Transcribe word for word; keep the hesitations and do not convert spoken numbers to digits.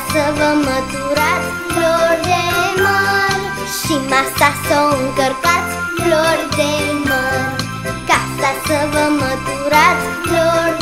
să vă măturați flori de măr și masa să o încărcați flori de măr. Casa să vă măturați flori